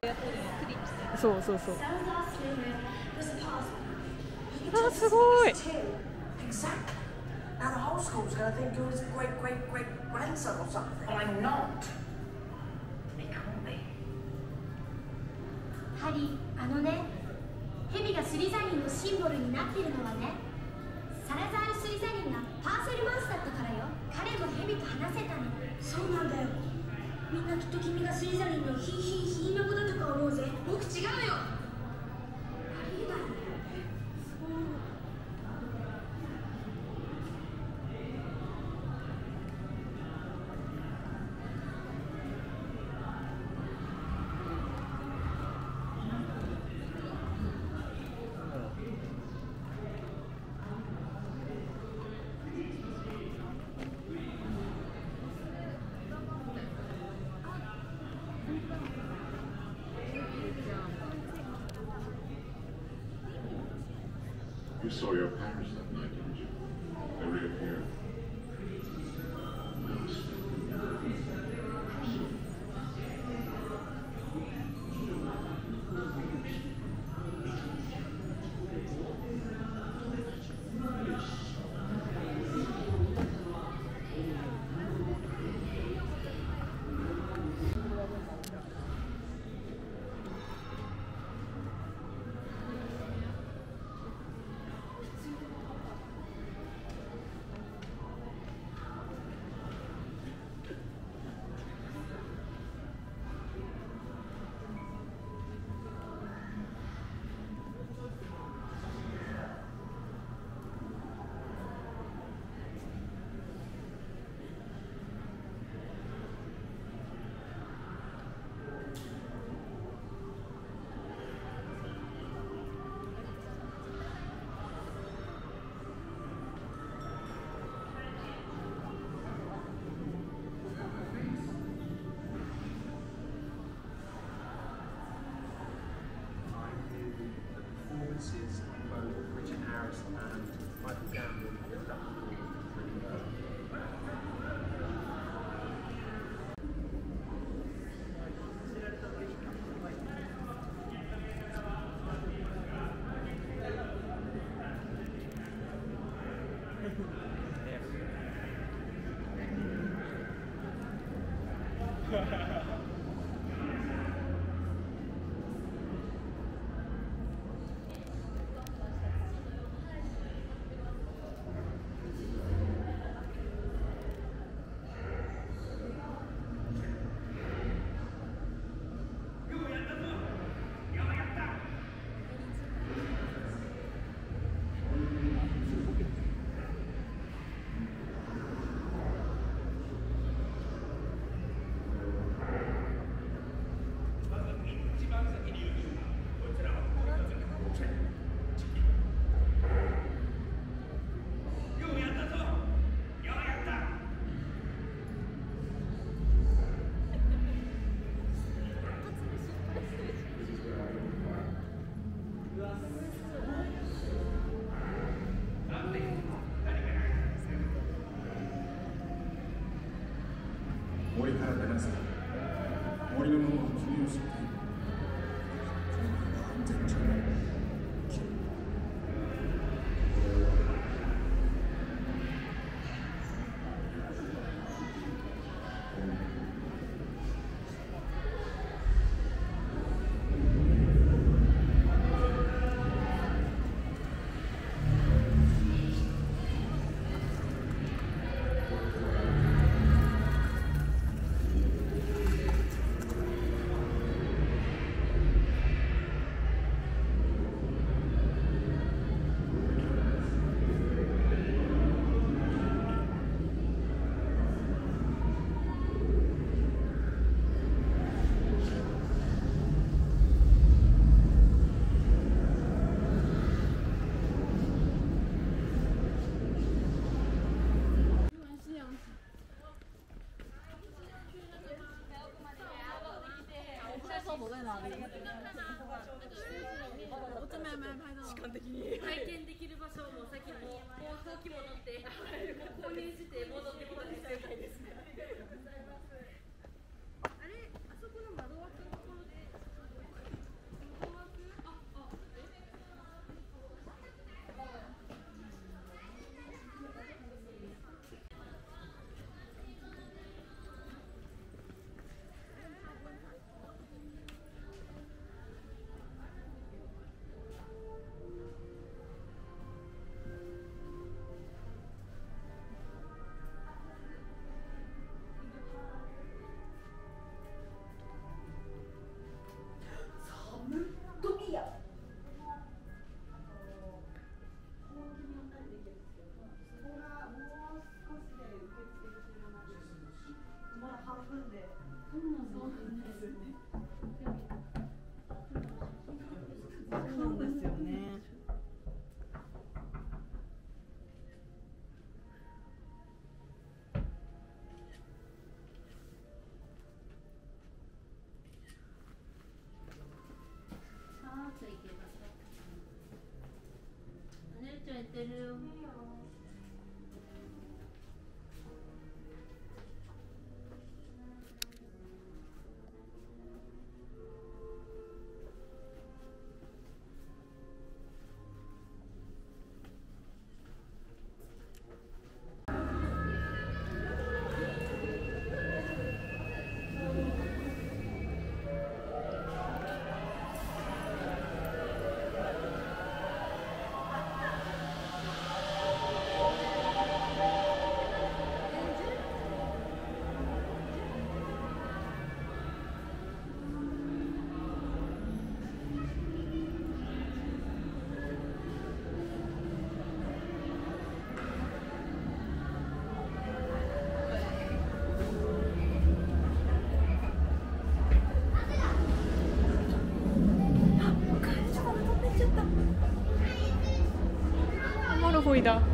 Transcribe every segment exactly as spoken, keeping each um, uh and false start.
そうそうそう。あ、すごい。 ハリー、あのね、ヘビがスリザリンのシンボルになってるのはね、サラザール・スリザリンがパーセルマウスだったからよ。彼もヘビと話せたの。そうなんだよ。みんなきっと君がスリザリンのヒーヒーヒーの子だとか思うぜ。僕違うよ。ありえない。 You saw your parents that night, didn't you? They reappeared. Both Richard Harris and Michael Gambon built up pretty well. 森から出なさい。森のものは君を知っている。安全じゃない。 時間的に体験できる場所も先に放送機も乗って購入して戻ってこなきゃいけないですね。あれ、あそこの窓枠のところで。 よね。 さーっといけばさ。お姉ちゃん行ってるよ。 マルフォイだ。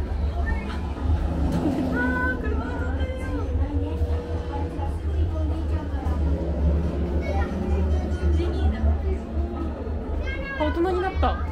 あ、大人になった。